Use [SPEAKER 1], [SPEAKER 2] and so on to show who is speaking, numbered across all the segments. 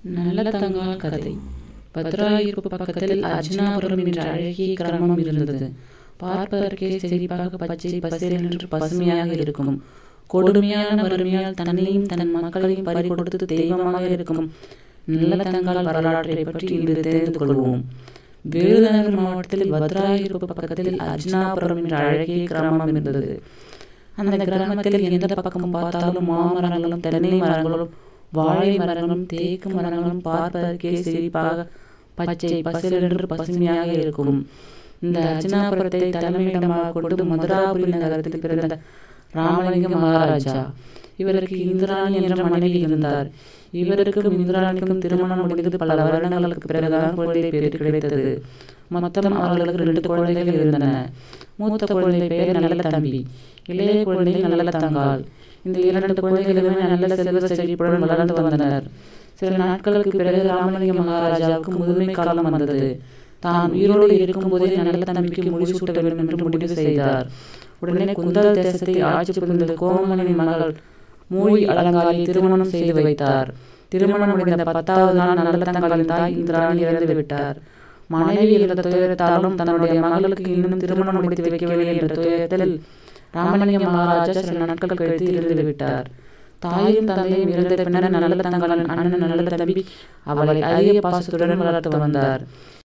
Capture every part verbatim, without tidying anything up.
[SPEAKER 1] நல்ல தங்கால் கதை. பத்ராயிருப்பு பக்கத்தில் அர்ஜுனாபுரம் என்ற அழகிய கிராமம் இருந்தது. பார்ப்பதற்கே செழிப்பாக பச்சை பசேலென்று பசுமையாக இருக்கும். கொடுமையான வறுமையால் தன்னையும் தன் மக்களையும் பறிகொடுத்து தெய்வமாக இருக்கும் நல்ல தங்கால் வரலாற்றை பற்றி இன்று தெரிந்து கொள்வோம். விருதுநகர் மாவட்டத்தில் பத்ராயிருப்பு பக்கத்தில் அர்ஜுனாபுரம் என்ற அழகிய கிராமம் இருந்தது. அந்த கிராமத்தில் எந்த பக்கம் பார்த்தாலும் மாமரங்களும் தென்னை மரங்களும் வாழை மரங்களும் தேக்கு மரங்களும் பார்ப்பதற்கே செழிப்பாக பச்சை பசேலென்று பசுமையாக இருக்கும். இந்த அர்ஜுனாபுரத்தை தலைமையிடமாக கொண்டு மதுராபுரி நகரத்தில் பிறந்த ராமலிங்க மகாராஜா. இவருக்கு இந்திராணி என்ற மனைவி இருந்தார். இவருக்கும் இந்திராணிக்கும் திருமணம் முடிந்து பல வருடங்களுக்கு பிறகுதான் குழந்தை பேர் கிடைத்தது. மொத்தம் அவர்களுக்கு இரண்டு குழந்தைகள் இருந்தன. மூத்த குழந்தை பெயர் நல்ல தம்பி, இளைய குழந்தை நல்ல தங்கால். இந்த இரண்டு குழந்தைகளுமே நல்ல செல்வ செழிப்புடன் வளர்ந்து வந்தனர். சில நாட்களுக்கு பிறகு ராமலிங்க மகாராஜாவுக்கு முதுமை காலம் வந்தது. தான் உயிரோடு இருக்கும் போதே நல்ல தம்பிக்கு முடிசூட்ட வேண்டும் என்று முடிவு செய்தார். உடனே குந்தல் தேசத்தை ஆட்சி புரிந்த கோமகனின் மகள் மூழி அலங்காரியை திருமணம் செய்து வைத்தார். திருமணம் முடிந்த பத்தாவது நாள் நல்ல தங்காலின் தாய் இந்திராணி இறந்து விட்டார். மனைவி இருந்த துயரத்தாலும் தன்னுடைய மகளுக்கு இன்னும் திருமணம் முடித்து வைக்கவில்லை என்ற துயரத்தில் ராமலிங்க மகாராஜா சில நாட்கள் கழித்து இறந்து விட்டார். தாயும் தந்தையும் இறந்த பின்னர் நல்ல தங்காலின் அண்ணன் நல்ல தம்பி அவளை அதிக பாசத்துடன் வளர்த்து வந்தார்.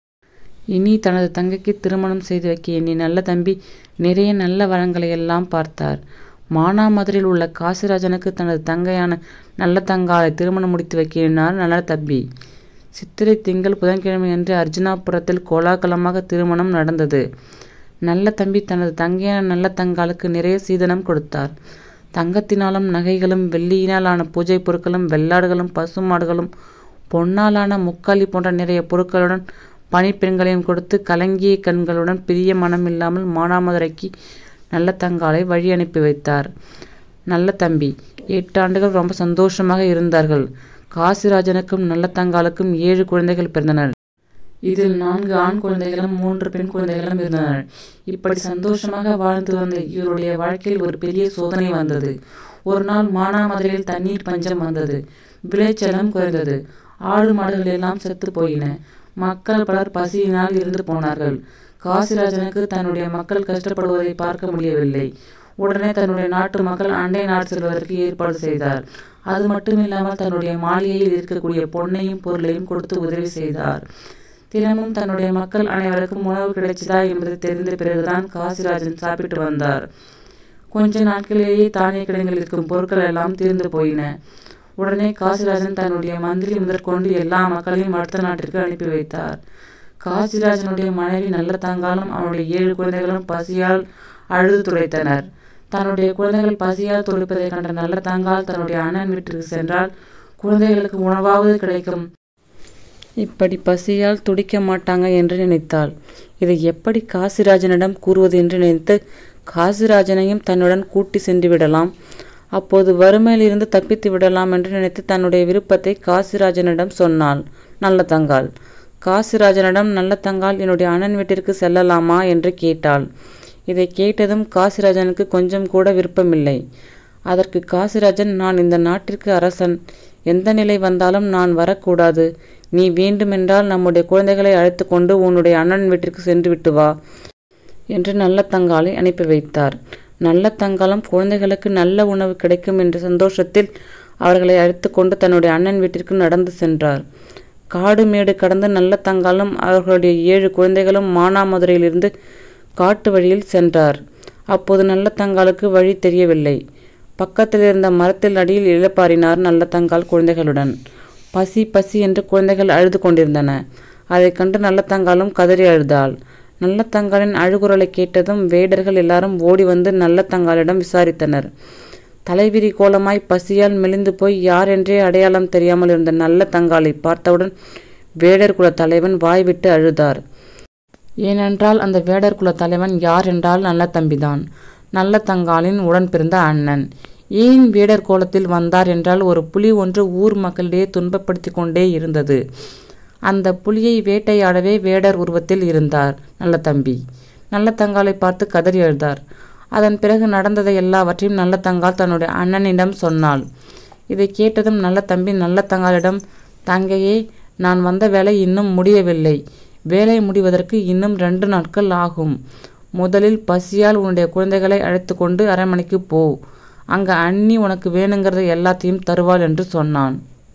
[SPEAKER 1] இனி தனது தங்கைக்கு திருமணம் செய்து வைக்க எண்ணி நல்ல தம்பி நிறைய நல்ல வளங்களை எல்லாம் பார்த்தார். மானாமதுரையில் உள்ள காசிராஜனுக்கு தனது தங்கையான நல்ல தங்காலை திருமணம் முடித்து வைக்க எண்ணினார் நல்ல தம்பி. சித்திரை திங்கள் புதன்கிழமை அன்று அர்ஜுனாபுரத்தில் கோலாகலமாக திருமணம் நடந்தது. நல்ல தம்பி தனது தங்கையான நல்ல தங்காலுக்கு நிறைய சீதனம் கொடுத்தார். தங்கத்தினாலும் நகைகளும் வெள்ளியினாலான பூஜை பொருட்களும் வெள்ளாடுகளும் பசுமாடுகளும் பொன்னாலான முக்காலி போன்ற நிறைய பொருட்களுடன் பணிப்பெண்களையும் கொடுத்து கலங்கிய கண்களுடன் பிரிய மனம் இல்லாமல் மானாமதுரைக்கு நல்ல தங்காலை வழி அனுப்பி வைத்தார். நல்ல தம்பி எட்டு ஆண்டுகள் ரொம்ப சந்தோஷமாக இருந்தார்கள். காசிராஜனுக்கும் நல்ல தங்காலுக்கும் ஏழு குழந்தைகள் பிறந்தனர். இதில் நான்கு ஆண் குழந்தைகளும் மூன்று பெண் குழந்தைகளும் இருந்தனர். இப்படி சந்தோஷமாக வாழ்ந்து வந்த இவருடைய வாழ்க்கையில் ஒரு பெரிய சோதனை வந்தது. ஒரு நாள் மானாமதுரையில் தண்ணீர் பஞ்சம் வந்தது. விளைச்சலும் குறைந்தது. ஆடு மாடுகள் எல்லாம் செத்து போயின. மக்கள் பலர் பசியினால் இருந்து போனார்கள். காசிராஜனுக்கு தன்னுடைய மக்கள் கஷ்டப்படுவதை பார்க்க முடியவில்லை. உடனே தன்னுடைய நாட்டு மக்கள் அண்டை நாடு செல்வதற்கு ஏற்பாடு செய்தார். அது மட்டுமில்லாமல் தன்னுடைய மாளிகையில் இருக்கக்கூடிய பொன்னையும் பொருளையும் கொடுத்து உதவி செய்தார். தினமும் தன்னுடைய மக்கள் அனைவருக்கும் உணவு கிடைச்சதா என்பது தெரிந்த பிறகுதான் காசிராஜன் சாப்பிட்டு வந்தார். கொஞ்ச நாட்களிலேயே தானிய கிடங்கில் இருக்கும் பொருட்கள் எல்லாம் தீர்ந்து போயின. உடனே காசிராஜன் தன்னுடைய மந்திரி முதற்கொண்டு எல்லா மக்களையும் அடுத்த நாட்டிற்கு அனுப்பி வைத்தார். காசிராஜனுடைய மனைவி நல்ல தங்காலும் அவனுடைய ஏழு குழந்தைகளும் பசியால் அழுது துடைத்தனர். தன்னுடைய குழந்தைகள் பசியால் துடிப்பதை கண்ட நல்ல தங்கால் தன்னுடைய அண்ணன் வீட்டிற்கு சென்றால் குழந்தைகளுக்கு உணவாவது கிடைக்கும், இப்படி பசியால் துடிக்க மாட்டாங்க என்று நினைத்தாள். இதை எப்படி காசிராஜனிடம் கூறுவது என்று நினைத்து காசிராஜனையும் தன்னுடன் கூட்டி சென்று விடலாம், அப்போது வறுமையிலிருந்து தப்பித்து விடலாம் என்று நினைத்து தன்னுடைய விருப்பத்தை காசிராஜனிடம் சொன்னாள் நல்ல தங்கால். காசிராஜனிடம் நல்ல தங்கால் என்னுடைய அண்ணன் வீட்டிற்கு செல்லலாமா என்று கேட்டாள். இதை கேட்டதும் காசிராஜனுக்கு கொஞ்சம் கூட விருப்பமில்லை. அதற்கு காசிராஜன், நான் இந்த நாட்டிற்கு அரசன், எந்த நிலை வந்தாலும் நான் வரக்கூடாது. நீ வேண்டுமென்றால் நம்முடைய குழந்தைகளை அழைத்து கொண்டு உன்னுடைய அண்ணன் வீட்டிற்கு சென்று விட்டு வா என்று நல்ல தங்காலை அனுப்பி வைத்தார். நல்ல தங்காலும் குழந்தைகளுக்கு நல்ல உணவு கிடைக்கும் என்ற சந்தோஷத்தில் அவர்களை அழைத்து கொண்டு தன்னுடைய அண்ணன் வீட்டிற்கு நடந்து சென்றார். காடு மேடு கடந்து நல்ல தங்காலும் அவர்களுடைய ஏழு குழந்தைகளும் மானாமதுரையிலிருந்து காட்டு வழியில் சென்றார். அப்போது நல்ல தங்காலுக்கு வழி தெரியவில்லை. பக்கத்தில் இருந்த மரத்தில் அடியில் இழப்பாரினார் நல்ல தங்கால் குழந்தைகளுடன். பசி பசி என்று குழந்தைகள் அழுது கொண்டிருந்தன. அதை கண்டு நல்ல தங்காலும் கதறி அழுதாள். நல்ல தங்காலின் அழுகுரலை கேட்டதும் வேடர்கள் எல்லாரும் ஓடி வந்து நல்ல தங்காலிடம் விசாரித்தனர். தலைவிரி கோலமாய் பசியால் மெலிந்து போய் யார் என்றே அடையாளம் தெரியாமல் இருந்த நல்ல தங்காலை பார்த்தவுடன் வேடர் குல தலைவன் வாய்விட்டு அழுதார். ஏனென்றால் அந்த வேடர் குல தலைவன் யார் என்றால் நல்ல தம்பிதான், நல்ல தங்காலின் உடன் பிறந்த அண்ணன். ஏன் வேடர் கோலத்தில் வந்தார் என்றால் ஒரு புலி ஒன்று ஊர் மக்களிடையே துன்பப்படுத்தி கொண்டே இருந்தது. அந்த புலியை வேட்டையாடவே வேடர் உருவத்தில் இருந்தார் நல்ல தம்பி. நல்ல தங்காலை பார்த்து கதறி எழுதார். அதன் பிறகு நடந்ததை எல்லாவற்றையும் நல்ல தங்கால் தன்னுடைய அண்ணனிடம் சொன்னாள். இதை கேட்டதும் நல்ல தம்பி நல்ல தங்காலிடம், தங்கையே, நான் வந்த வேலை இன்னும் முடியவில்லை. வேலை முடிவதற்கு இன்னும் ரெண்டு நாட்கள் ஆகும். முதலில் பசியால் உன்னுடைய குழந்தைகளை அழைத்து கொண்டு அரண்மனைக்கு போ. அங்க அண்ணி உனக்கு வேணுங்கிறத எல்லாத்தையும் தருவாள் என்று சொன்னான்.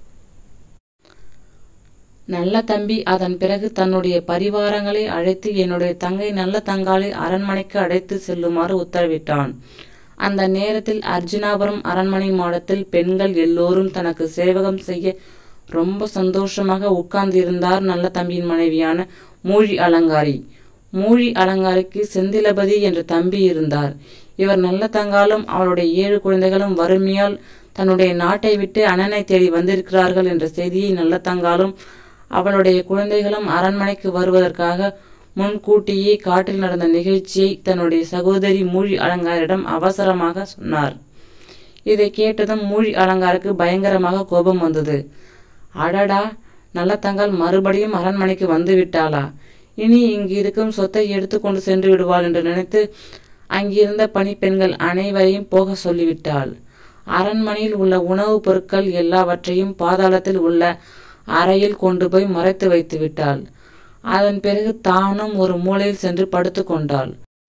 [SPEAKER 1] நல்ல தம்பி அதன் பிறகு தன்னுடைய பரிவாரங்களை அழைத்து என்னுடைய தங்கை நல்ல தங்காளை அரண்மனைக்கு அழைத்து செல்லுமாறு உத்தரவிட்டான். அந்த நேரத்தில் அர்ஜுனாபுரம் அரண்மனை மாடத்தில் பெண்கள் எல்லோரும் தனக்கு சேவகம் செய்ய ரொம்ப சந்தோஷமாக உட்கார்ந்திருந்தார் நல்ல தம்பியின் மனைவியான மூழி அலங்காரி. மூழி அலங்காரிக்கு செந்திலபதி என்ற தம்பி இருந்தார். இவர் நல்ல தங்காலும் அவளுடைய ஏழு குழந்தைகளும் வறுமையால் தன்னுடைய நாட்டை விட்டு அண்ணனை தேடி வந்திருக்கிறார்கள் என்ற செய்தியை நல்ல தங்காலும் அவளுடைய குழந்தைகளும் அரண்மனைக்கு வருவதற்காக முன்கூட்டியே காட்டில் நடந்த நிகழ்ச்சியை தன்னுடைய சகோதரி மூழி அலங்காரிடம் அவசரமாக சொன்னார். இதை கேட்டதும் மூழி அலங்காருக்கு பயங்கரமாக கோபம் வந்தது. அடடா, நல்ல தங்கால் மறுபடியும் அரண்மனைக்கு வந்து விட்டாளா? இனி இங்கு இருக்கும் சொத்தை எடுத்து கொண்டு சென்று விடுவாள் என்று நினைத்து அங்கிருந்த பணிப்பெண்கள் அனைவரையும் போக சொல்லிவிட்டாள். அரண்மனையில் உள்ள உணவுப் பொருட்கள் எல்லாவற்றையும் பாதாளத்தில் உள்ள அறையில் கொண்டு போய் மறைத்து வைத்து விட்டாள். அதன் பிறகு தானும் ஒரு மூலையில் சென்று படுத்து கொண்டாள்.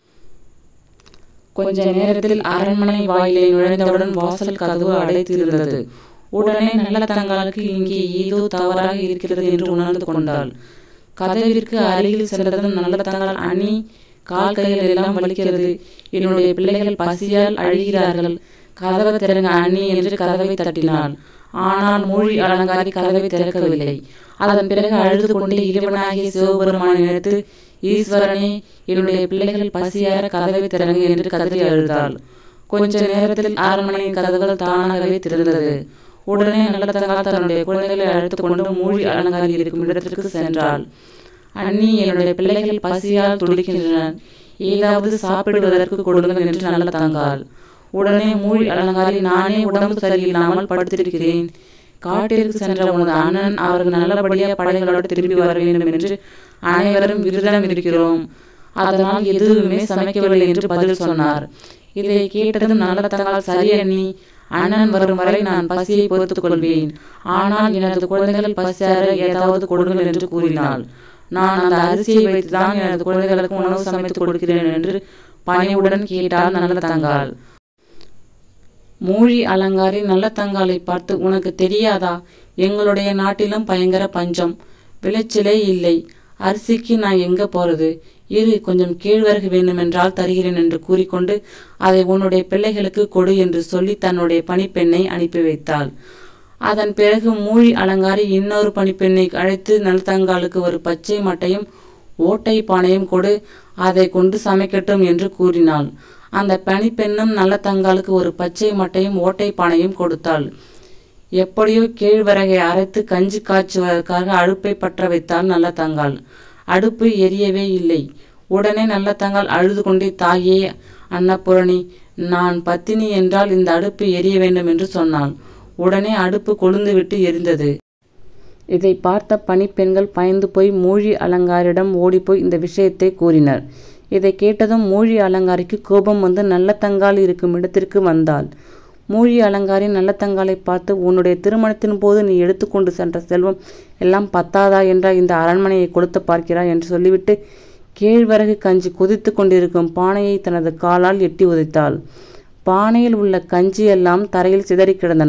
[SPEAKER 1] கொஞ்ச நேரத்தில் அரண்மனை வாயிலை நுழைந்தவுடன் வாசல் கதவு அடைத்திருந்தது. உடனே நல்ல தங்காளுக்கு இங்கே ஏதோ தவறாக இருக்கிறது என்று உணர்ந்து கொண்டாள். கதவிற்கு அருகில் சென்றதும் நல்ல தங்கால், அணி கால் கைகள் எல்லாம் வலிக்கிறது, என்னுடைய பிள்ளைகள் பசியால் அழுகிறார்கள், கதவை திறங்க அணி என்று கதவை தட்டினாள். ஆனால் மூழி அலங்காரி கதவை திறக்கவில்லை. அதன் பிறகு அழுது கொண்டே இறைவனாகிய சிவபெருமானை நினைத்து, ஈஸ்வரனே, என்னுடைய பிள்ளைகள் பசியார கதவை திறங்க என்று கதறி அழுதாள். கொஞ்ச நேரத்தில் அரண்மனையின் கதவுகள் தானாகவே திறந்தது. உடனே நல்ல தங்கால் தன்னுடைய குழந்தைகளை அழைத்து கொண்டு மூழி அலங்காரி இருக்கும் இடத்திற்கு சென்றாள். அண்ணி, என்னுடைய பிள்ளைகள் பசியால் துடிக்கின்றன, ஏதாவது சாப்பிடுவதற்கு கொடுங்கள் என்று நல்ல தங்காள். உடனே மூழி அலங்காரி, நானே உடம்பு சரியில்லாமல் படுத்திருக்கிறேன். காட்டிற்கு சென்ற உனது அண்ணன் அவர்கள் நல்லபடியாக படைகளோடு திரும்பி வர வேண்டும் என்று அனைவரும் விரதம் இருக்கிறோம். அதனால் எதுவுமே சமைக்கவில்லை என்று பதில் சொன்னார். இதை கேட்டதும் நல்ல தங்கால், சரி அண்ணி, அண்ணன் வரும் வரை நான் பசியை பொறுத்துக் கொள்வேன். ஆனால் எனது குழந்தைகள் பசியார ஏதாவது கொடுங்கள் என்று கூறினாள். நான் அந்த அரிசியை வைத்துதான் எனது குழந்தைகளுக்கு உணவு சமைத்து கொடுக்கிறேன் என்று பணிவுடன் கேட்டாள் நல்ல தங்காள். மூழி அலங்காரி நல்ல தங்காலை பார்த்து, உனக்கு தெரியாதா, எங்களுடைய நாட்டிலும் பயங்கர பஞ்சம், விளைச்சலே இல்லை, அரிசிக்கு நான் எங்க போறது, இரு கொஞ்சம் கேழ்வரகு வேண்டுமென்றால் தருகிறேன் என்று கூறிக்கொண்டு அதை உன்னுடைய பிள்ளைகளுக்கு கொடு என்று சொல்லி தன்னுடைய பணிப்பெண்ணை அனுப்பி வைத்தாள். அதன் பிறகு மூழி அலங்காரி இன்னொரு பணிப்பெண்ணை அழைத்து நல்லதங்காலுக்கு ஒரு பச்சை மட்டையும் ஓட்டை பானையும் கொடு, அதை கொண்டு சமைக்கட்டும் என்று கூறினாள். அந்த பணிப்பெண்ணும் நல்லதங்காலுக்கு ஒரு பச்சை மட்டையும் ஓட்டை பானையும் கொடுத்தாள். எப்படியோ கேழ்வரகை அரைத்து கஞ்சி காய்ச்சுவதற்காக அடுப்பை பற்ற வைத்தாள் நல்லதங்காள். அடுப்பு எரியவே இல்லை. உடனே நல்லதங்காள் அழுது கொண்டே, தாயே அன்னபூரணி, நான் பத்தினி என்றால் இந்த அடுப்பு எரிய வேண்டும் என்று சொன்னாள். உடனே அடுப்பு கொழுந்து விட்டு எரிந்தது. இதை பார்த்த பணிப்பெண்கள் பயந்து போய் மூழி அலங்காரிடம் ஓடிப்போய் இந்த விஷயத்தை கூறினர். இதை கேட்டதும் மூழி அலங்காரிக்கு கோபம் வந்து நல்லதங்காள் இருக்கும் இடத்திற்கு வந்தாள். மூழி அலங்காரி நல்லதங்காலை பார்த்து, உன்னுடைய திருமணத்தின் போது நீ எடுத்துக்கொண்டு சென்ற செல்வம் எல்லாம் பத்தாதா என்ற இந்த அரண்மனையை கொடுத்து பார்க்கிறாய் என்று சொல்லிவிட்டு கேழ்வரகு கஞ்சி கொதித்து கொண்டிருக்கும் பானையை தனது காலால் எட்டி உதைத்தாள். பானையில் உள்ள கஞ்சி எல்லாம் தரையில் சிதறி கிடந்தன.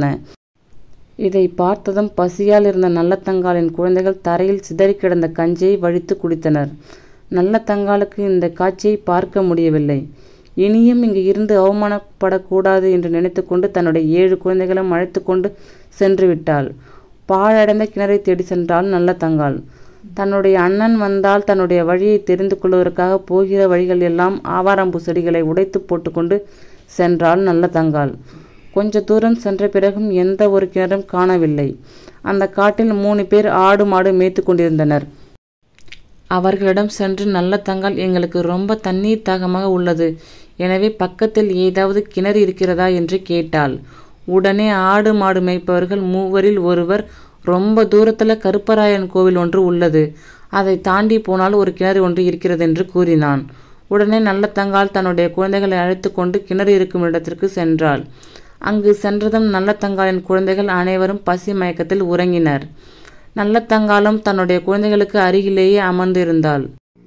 [SPEAKER 1] இதை பார்த்ததும் பசியால் இருந்த நல்லதங்காலின் குழந்தைகள் தரையில் சிதறி கிடந்த கஞ்சியை வழித்து குடித்தனர். நல்லதங்காலுக்கு இந்த காட்சியை பார்க்க முடியவில்லை. இனியும் இங்கு இருந்து அவமானப்படக்கூடாது என்று நினைத்து கொண்டு தன்னுடைய ஏழு குழந்தைகளும் அழைத்து கொண்டு சென்று விட்டாள். பாழடைந்த கிணறை தேடி சென்றாள் நல்லதங்காள். தன்னுடைய அண்ணன் வந்தால் தன்னுடைய வழியை தெரிந்து கொள்வதற்காக போகிற வழிகள் எல்லாம் ஆவாரம்பூ செடிகளை உடைத்து போட்டுக்கொண்டு சென்றாள் நல்லதங்காள். கொஞ்ச தூரம் சென்ற பிறகும் எந்த ஒரு கிணறும் காணவில்லை. அந்த காட்டில் மூணு பேர் ஆடு மாடு மேய்த்து கொண்டிருந்தனர். அவர்களிடம் சென்று நல்லதங்காள், எங்களுக்கு ரொம்ப தண்ணீர் தாகமாக உள்ளது, எனவே பக்கத்தில் ஏதாவது கிணறு இருக்கிறதா என்று கேட்டாள். உடனே ஆடு மாடு மேய்ப்பவர்கள் மூவரில் ஒருவர், ரொம்ப தூரத்துல கருப்பராயன் கோவில் ஒன்று உள்ளது, அதை தாண்டி போனால் ஒரு கிணறு ஒன்று இருக்கிறது என்று கூறினான். உடனே நல்லதங்காள் தன்னுடைய குழந்தைகளை அழைத்து கொண்டு கிணறு இருக்கும் இடத்திற்கு சென்றாள். அங்கு சென்றதும் நல்லதங்காலின் குழந்தைகள் அனைவரும் பசி மயக்கத்தில் உறங்கினர். நல்லதங்காளும் தன்னுடைய குழந்தைகளுக்கு அருகிலேயே அமர்ந்திருந்தாள்.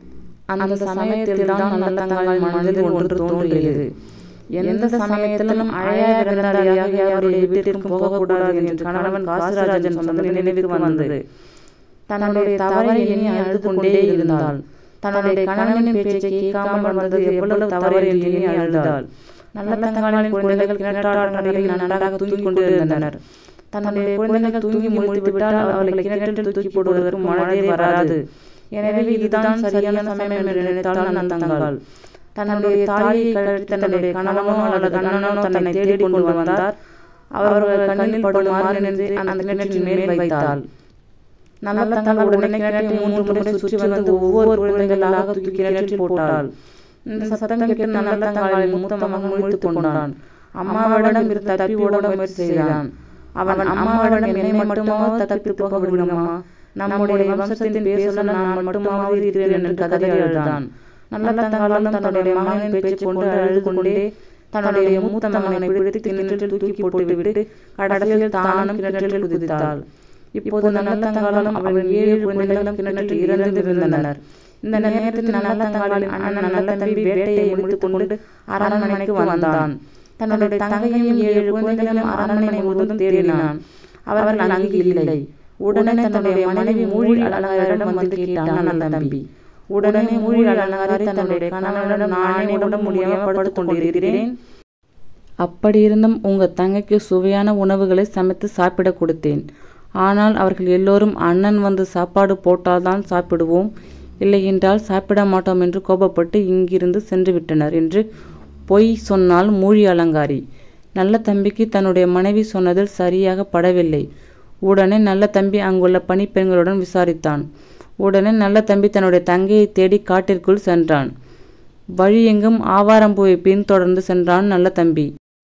[SPEAKER 1] அந்த சமயத்தில் தான் நல்லதங்காளின் மனதில் ஒன்று தோன்றியது. எந்த சமயத்திலும் அழையா விருந்தாளியாக யாருடைய வீட்டிற்கும் போகக்கூடாது என்று கணவன் காசிராஜன் சொன்னது நினைவுக்கு வந்தது. தன்னுடைய தவறை எண்ணி அழுது கொண்டே இருந்தாள். தன்னுடைய கணவனின் பேச்சை கேட்காமல் வந்தது எவ்வளவு தவறு என்று எண்ணி அழுதாள். நல்லதங்காளின் குழந்தைகள் கிணற்றாற்றலில் நன்றாக தூங்கிக் கொண்டிருந்தனர். தன்னுடைய குழந்தைகள் தூங்கி முடித்துவிட்டால் அவர்களை கிணற்றில் தூக்கி போடுவதற்கு மனதே வராது. எனவே இதுதான் சரியான சமயம் என்று நினைத்தாள் நல்லதங்காள். தன்னுடைய தாலியை கழற்றி தன்னுடைய கணவனோ அல்லது அண்ணனோ தன்னை தேடிக் கொண்டு வந்தார். அவர்கள் கண்ணில் படுமாறு நின்று அந்த கிணற்றின் மேல் வைத்தாள். நல்லதங்காள் உடனே கிணற்றை மூன்று முறை சுற்றி வந்து ஒவ்வொரு குழந்தைகளாக தூக்கி கிணற்றில் போட்டாள். இந்த சத்தம் கேட்டு நல்லதங்காளின் மூத்த மகன் முழித்துக் கொண்டான். அம்மாவிடம் இருந்து தப்பி ஓட முயற்சி செய்தான். அவன் அம்மாவிடம் என்னை மட்டுமாவது தப்பி போக விடுமா, நம்முடைய வம்சத்தின் பேர் சொல்ல நான் மட்டுமாவது இருக்கிறேன் என்று கதறி அழுதான். நல்லதங்காளும் தன்னுடைய மகனின் பேச்சை கொண்டு அழுது கொண்டே தன்னுடைய மூத்த மகனை பிடித்து கிணற்றில் தூக்கி போட்டுவிட்டு கடைசியில் தானும் கிணற்றில் குதித்தாள். இப்போது நல்லதங்காளும் அவள் ஏழு குழந்தைகளும் கிணற்றில் இறந்திருந்தனர். இந்த நேரத்தில் நல்லதங்காளின் அண்ணன் நல்லதம்பி வேட்டையை முடித்துக் கொண்டு அரண்மனைக்கு வந்தான். தன்னுடைய தங்கையும் ஏழு குழந்தைகளும் அரண்மனை முழுவதும் தேடினான். அவர்கள் அங்கு இல்லை. உடனே தன்னுடைய மனைவி மூழி அலங்காரிடம் வந்து கேட்டான் நல்லதம்பி. உடனே மூழி அலங்காரி தன்னுடைய கணவனிடம் நானே உட முடியாமல் படுத்துக் கொண்டிருக்கிறேன். அப்படியிருந்தும் உங்க தங்கைக்கு சுவையான உணவுகளை சமைத்து சாப்பிட கொடுத்தேன். ஆனால் அவர்கள் எல்லோரும் அண்ணன் வந்து சாப்பாடு போட்டால்தான் சாப்பிடுவோம், இல்லை என்றால் சாப்பிட மாட்டோம் என்று கோபப்பட்டு இங்கிருந்து சென்று விட்டனர் என்று பொய் சொன்னால் மூழி அலங்காரி. நல்லதம்பிக்கு தன்னுடைய மனைவி சொன்னதில் சரியாக படவில்லை. உடனே நல்லதம்பி அங்குள்ள பணிப்பெண்களுடன் விசாரித்தான். உடனே நல்லதம்பி தன்னுடைய தங்கையை தேடி காட்டிற்குள் சென்றான். வழியெங்கும் ஆவாரம்பூவை பின்தொடர்ந்து சென்றான் நல்லதம்பி.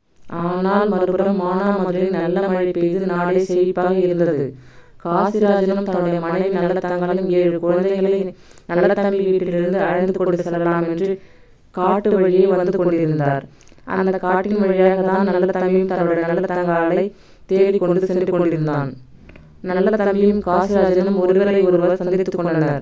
[SPEAKER 1] ஆனால் மறுபுறம் மானாமதுரையில் நல்ல மழை பெய்து நாடே செழிப்பாக இருந்தது. காசிராஜனும் தன்னுடைய மனைவி நல்லதங்காளும் ஏழு குழந்தைகளை நல்லதம்பி வீட்டிலிருந்து அழைந்து கொண்டு செல்லலாம் என்று காட்டு வழியே வந்து கொண்டிருந்தார். அந்த காட்டின் வழியாக தான் நல்லதம்பியும் தன்னுடைய நல்லதங்காளை தேடி கொண்டு சென்று கொண்டிருந்தான். நல்லதம்பியும் காசிராஜனும் ஒருவரை ஒருவர் சந்தித்துக் கொண்டனர்.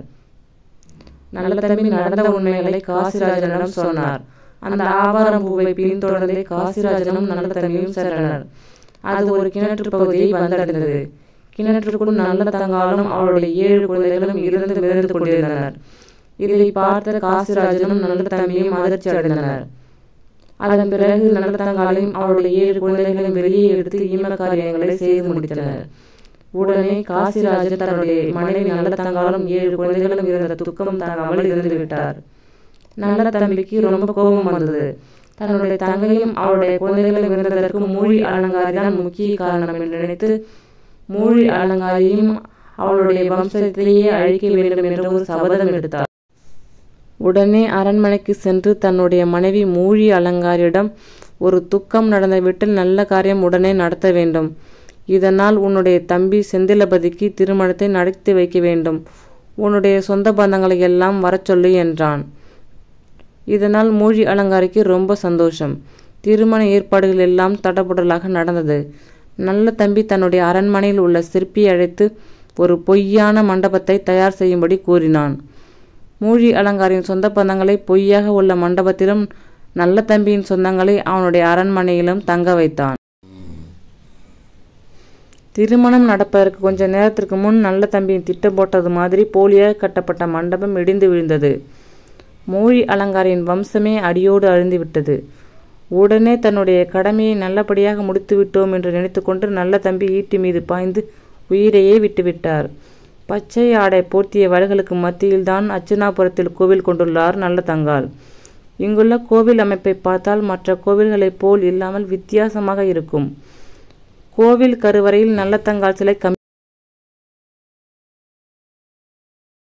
[SPEAKER 1] நல்லதம்பி நடந்த உண்மைகளை காசிராஜனிடம் சொன்னார். அந்த ஆவாரம்பூவை பின்தொடர்ந்தே காசிராஜனும் நல்லதம்பியும் சென்றனர். அது ஒரு கிணற்று பகுதியை வந்தடைந்தது. கிணற்றுக்குள் நல்லதங்காளும் அவளுடைய ஏழு குழந்தைகளும் இருந்து மிதந்து கொண்டிருந்தனர். இதை பார்த்த காசிராஜனும் நல்லதம்பியும் அதிர்ச்சி அடைந்தனர். அதன் பிறகு நல்லதங்காளையும் அவளுடைய ஏழு குழந்தைகளையும் வெளியே எடுத்து ஈம காரியங்களை செய்து முடித்தனர். உடனே காசிராஜன் தன்னுடைய மனைவி நல்லதங்காளும் ஏழு குழந்தைகளும் இருந்த துக்கம் தாங்காமல் இருந்து விட்டார். நல்லதம்பிக்கு ரொம்ப கோபம் வந்தது. தன்னுடைய தங்கையும் அவளுடைய குழந்தைகளும் இருந்ததற்கு மூழி அலங்காரி தான் முக்கிய காரணம் என்று நினைத்து மூழி அலங்காரியும் அவளுடைய வம்சத்தையே அழிக்க வேண்டும் என்ற ஒரு சபதம் எடுத்தார். உடனே அரண்மனைக்கு சென்று தன்னுடைய மனைவி மூழி அலங்காரியிடம் ஒரு துக்கம் நடந்த வீட்டில் நல்ல காரியம் உடனே நடத்த வேண்டும். இதனால் உன்னுடைய தம்பி செந்திலபதிக்கு திருமணத்தை நடத்தி வைக்க வேண்டும். உன்னுடைய சொந்த பந்தங்களை எல்லாம் வரச் சொல்லு என்றான். இதனால் மூழி அலங்காரிக்கு ரொம்ப சந்தோஷம். திருமண ஏற்பாடுகள் எல்லாம் தடபுடலாக நடந்தது. நல்லதம்பி தன்னுடைய அரண்மனையில் உள்ள சிற்பியை அழைத்து ஒரு பொய்யான மண்டபத்தை தயார் செய்யும்படி கூறினான். மூழி அலங்காரின் சொந்த பந்தங்களை பொய்யாக உள்ள மண்டபத்திலும் நல்லதம்பியின் சொந்தங்களை அவனுடைய அரண்மனையிலும் தங்க வைத்தான். திருமணம் நடப்பதற்கு கொஞ்ச நேரத்திற்கு முன் நல்லதம்பியின் திட்டம் போட்டது மாதிரி போலியாக கட்டப்பட்ட மண்டபம் இடிந்து விழுந்தது. மூழி அலங்காரின் வம்சமே அடியோடு அழிந்துவிட்டது. உடனே தன்னுடைய கடமையை நல்லபடியாக முடித்து விட்டோம் என்று நினைத்து கொண்டு நல்லதம்பி ஈட்டி மீது பாய்ந்து உயிரையே விட்டுவிட்டார். பச்சை ஆடை போர்த்திய வயல்களுக்கு மத்தியில்தான் அச்சனாபுரத்தில் கோவில் கொண்டுள்ளார் நல்லதங்காள். இங்குள்ள கோவில் அமைப்பை பார்த்தால் மற்ற கோவில்களைப் போல் இல்லாமல் வித்தியாசமாக இருக்கும். கோவில் கருவறையில் நல்லதங்காள் சிலை